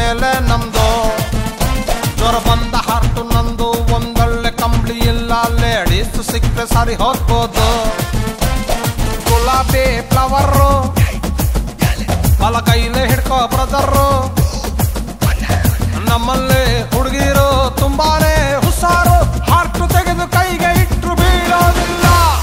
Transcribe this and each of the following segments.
ಮೇಲೆ ನಮ್ದು ಜ್ವರ ಬಂದ ಹಾರ್ಟು ನಂದು ಒಂದೊಳ್ಳೆ ಕಂಬಳಿ ಇಲ್ಲ ಲೇಡೀಸ್ ಸಿಕ್ಕರೆ ಸರಿ ಹೋಗ್ಬೋದು ಗುಲಾಬಿ ಫ್ಲವರು ಬಲ ಕೈಲೇ ಹಿಡ್ಕೋ ಬ್ರದರು ನಮ್ಮಲ್ಲಿ ಹುಡುಗಿರು ತುಂಬಾನೇ ಹುಷಾರು ಹಾರ್ಟು ತೆಗೆದು ಕೈಗೆ ಇಟ್ರು ಬೀಳೋದಿಲ್ಲ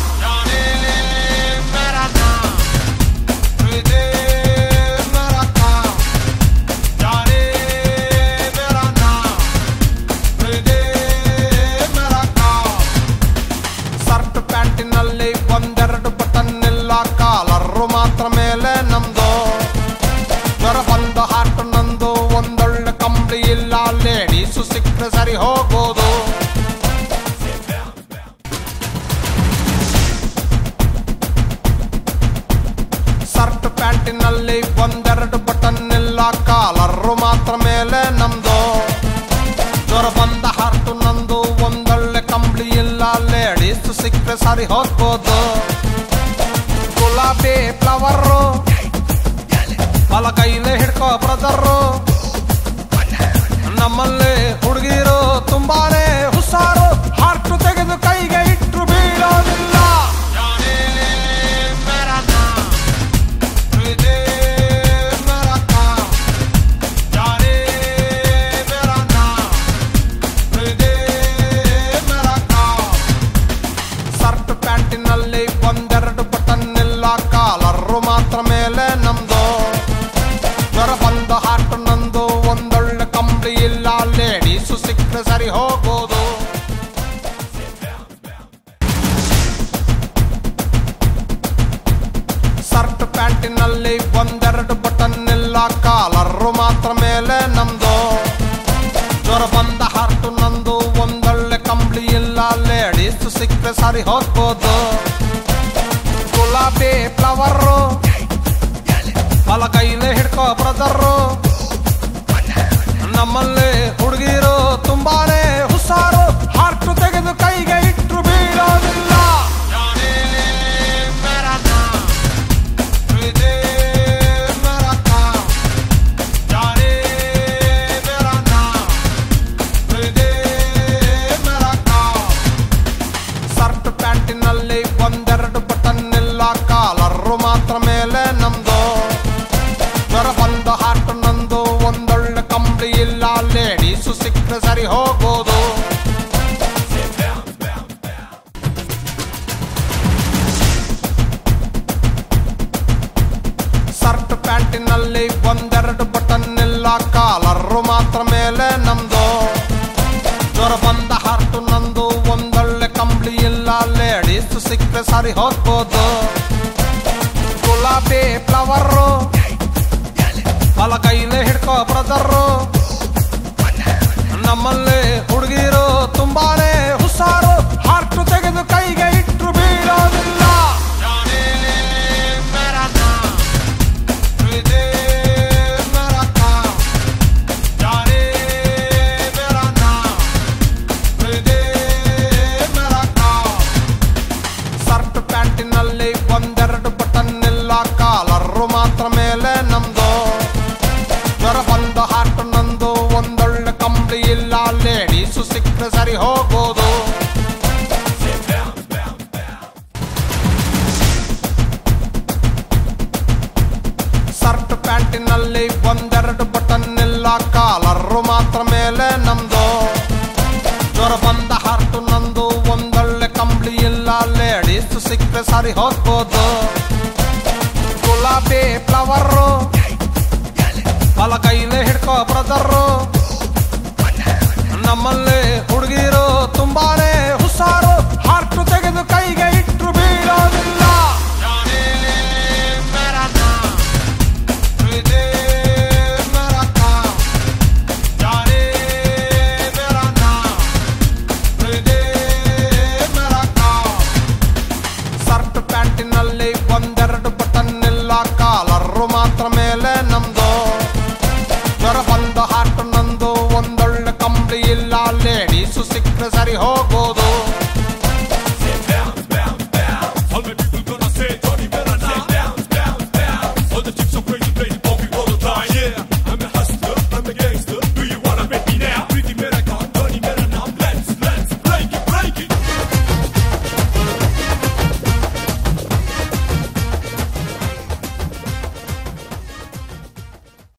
ಸರ್ಟ್ ಪ್ಯಾಂಟಿನಲ್ಲಿ ಒಂದೆರಡು ಬಟನ್ ಇಲ್ಲ ಕಾಲರು ಮಾತ್ರ ಮೇಲೆ ನಮ್ದು ಜ್ವರ ಬಂದ ಹಾರ್ಟು ನಂದು ಒಂದೊಳ್ಳೆ ಕಂಬಳಿ ಇಲ್ಲ ಲೇಡೀಸು ಸಿಕ್ಕರೆ ಸರಿ ಹೋಗೋದು ಸರ್ಟ್ ಪ್ಯಾಂಟಿನಲ್ಲಿ ಒಂದೆರಡು ಬಟನ್ ಇಲ್ಲ ಕಾಲರು ಮಾತ್ರ ಮೇಲೆ ನಮ್ದು ಜ್ವರ ಬಂದ ಹಾರ್ಟು ನಂದು ಒಂದೊಳ್ಳೆ ಕಂಬಳಿ ಇಲ್ಲ ಲೇಡೀಸು ಸಿಕ್ಕರೆ ಸರಿ ಹೋಗ್ಬೋದು ಗುಲಾಬಿ ಫ್ಲವರು ಬಲ ಕೈಲೇ ಹಿಡ್ಕೋ ಬ್ರದರು ನಮ್ಮಲ್ಲಿ ಹುಡುಗಿರು ತುಂಬಾನೇ ಹುಷಾರು ಹಾರ್ಟು ತೆಗೆದು ಕೈಗೆ ಇಟ್ರು ಬೀಳೋದಿಲ್ಲ ಸರ್ಟ್ ಪ್ಯಾಂಟಿನಲ್ಲಿ ಒಂದೆರಡು ಬಟನ್ ಇಲ್ಲ ಕಾಲರು ಮಾತ್ರ ಮೇಲೆ ನಮ್ದು ಜ್ವರ ಬಂದ ಹಾರ್ಟು ನಂದು ಒಂದೊಳ್ಳೆ ಕಂಬಳಿ ಇಲ್ಲ ಲೇಡೀಸು ಸಿಕ್ಕರೆ ಸರಿ ಹೋಗೋದು ಸರ್ಟ್ ಪ್ಯಾಂಟಿನಲ್ಲಿ ಒಂದೆರಡು ಬಟನ್ ಇಲ್ಲ ಕಾಲರು ಮಾತ್ರ ಮೇಲೆ ನಮ್ದು ಜ್ವರ ಬಂದ ಹಾರ್ಟು ನಂದು ಒಂದೊಳ್ಳೆ ಕಂಬಳಿ ಇಲ್ಲ ಲೇಡೀಸು ಸಿಕ್ಕರೆ ಸರಿ ಹೋಗ್ಬೋದು ಗುಲಾಬಿ ಫ್ಲವರು ಬಲ ಕೈಲೇ ಹಿಡ್ಕೋ ಬ್ರದರು ನಮ್ಮಲ್ಲಿ ಹುಡುಗಿರು ತುಂಬಾನೇ ಹುಷಾರು ಹಾರ್ಟು ತೆಗೆದು ಕೈಗೆ ಇಟ್ರು ಬೀಳೋದಿಲ್ಲ ಸರ್ಟ್ ಪ್ಯಾಂಟಿನಲ್ಲಿ ಒಂದೆರಡು ಬಟನ್ ಇಲ್ಲ ಕಾಲರು ಮಾತ್ರ ಮೇಲೆ ನಮ್ದು ಜ್ವರ ಬಂದ ಹಾರ್ಟು ನಂದು ಒಂದೊಳ್ಳೆ ಕಂಬಳಿ ಇಲ್ಲ ಲೇಡೀಸು ಸಿಕ್ಕರೆ ಸರಿ ಹೋಗೋದು ಸರ್ಟ್ ಪ್ಯಾಂಟಿನಲ್ಲಿ ಒಂದೆರಡು ಬಟನ್ ಇಲ್ಲ ಕಾಲರು ಮಾತ್ರ ಮೇಲೆ ನಮ್ದು ಜ್ವರ ಬಂದ ಹಾರ್ಟು ನಂದು ಒಂದೊಳ್ಳೆ ಕಂಬಳಿ ಇಲ್ಲ ಲೇಡೀಸು ಸಿಕ್ಕರೆ ಸರಿ ಹೋಗ್ಬೋದು ಗುಲಾಬಿ ಫ್ಲವರು ಬಲ ಕೈಲೇ ಹಿಡ್ಕೋ ಬ್ರದರು ನಮ್ಮಲ್ಲಿ ಹುಡುಗಿರು ತುಂಬಾನೇ ಹುಷಾರು ಹಾರ್ಟು ತೆಗೆದು ಕೈಗೆ ಇಟ್ರು ಬೀಳೋದಿಲ್ಲ ಸರ್ಟ್ ಪ್ಯಾಂಟಿನಲ್ಲಿ ಒಂದೆರಡು ಬಟನ್ ಇಲ್ಲ ಕಾಲರು ಮಾತ್ರ ಮೇಲೆ ನಮ್ದು ಜ್ವರ ಬಂದ ಹಾರ್ಟು ನಂದು ಒಂದೊಳ್ಳೆ ಕಂಬಳಿ ಇಲ್ಲ ಲೇಡೀಸು ಸಿಕ್ಕರೆ ಸರಿ ಹೋಗೋದು ಸರ್ಟ್ ಪ್ಯಾಂಟಿನಲ್ಲಿ ಒಂದೆರಡು ಬಟನ್ ಇಲ್ಲ ಕಾಲರು ಮಾತ್ರ ಮೇಲೆ ನಮ್ದು ಜ್ವರ ಬಂದ ಹಾರ್ಟು ನಂದು ಒಂದೊಳ್ಳೆ ಕಂಬಳಿ ಇಲ್ಲ ಲೇಡೀಸು ಸಿಕ್ಕರೆ ಸರಿ ಹೋಗ್ಬೋದು ಗುಲಾಬಿ ಫ್ಲವರು ಬಲ ಕೈಲೇ ಹಿಡ್ಕೋ ಬ್ರದರು